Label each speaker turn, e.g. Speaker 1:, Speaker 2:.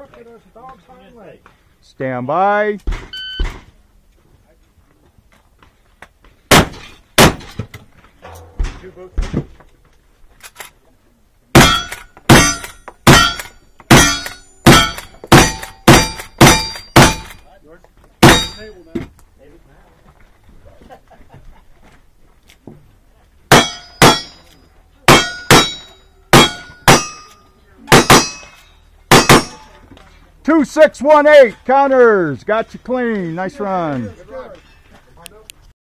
Speaker 1: Stand by.
Speaker 2: Table now.
Speaker 1: 2618 counters. Got you clean. Nice run.